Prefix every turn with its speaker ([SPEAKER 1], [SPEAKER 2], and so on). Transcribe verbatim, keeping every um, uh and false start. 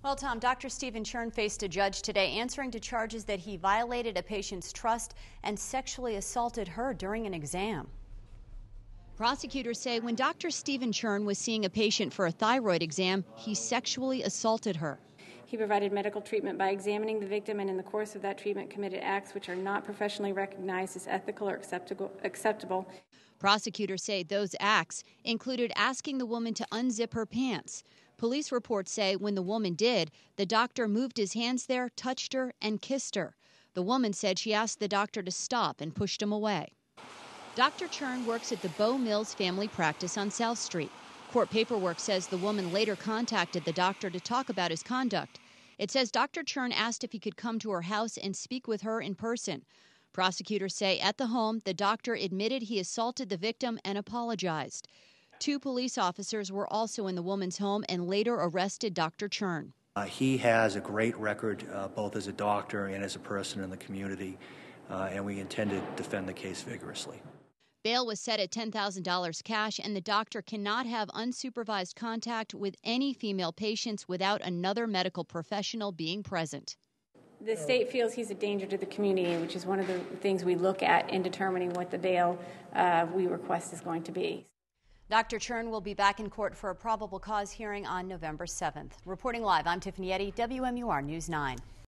[SPEAKER 1] Well, Tom, Doctor Stephen Chern faced a judge today answering to charges that he violated a patient's trust and sexually assaulted her during an exam. Prosecutors say when Doctor Stephen Chern was seeing a patient for a thyroid exam, he sexually assaulted her.
[SPEAKER 2] He provided medical treatment by examining the victim and in the course of that treatment committed acts which are not professionally recognized as ethical or acceptable.
[SPEAKER 1] Prosecutors say those acts included asking the woman to unzip her pants. Police reports say when the woman did, the doctor moved his hands there, touched her, and kissed her. The woman said she asked the doctor to stop and pushed him away. Doctor Chern works at the Bow Mills Family Practice on South Street. Court paperwork says the woman later contacted the doctor to talk about his conduct. It says Doctor Chern asked if he could come to her house and speak with her in person. Prosecutors say at the home, the doctor admitted he assaulted the victim and apologized. Two police officers were also in the woman's home and later arrested Doctor Chern.
[SPEAKER 3] Uh, he has a great record uh, both as a doctor and as a person in the community, uh, and we intend to defend the case vigorously.
[SPEAKER 1] Bail was set at ten thousand dollars cash, and the doctor cannot have unsupervised contact with any female patients without another medical professional being present.
[SPEAKER 2] The state feels he's a danger to the community, which is one of the things we look at in determining what the bail uh, we request is going to be.
[SPEAKER 1] Doctor Chern will be back in court for a probable cause hearing on November seventh. Reporting live, I'm Tiffany Eddy, W M U R News nine.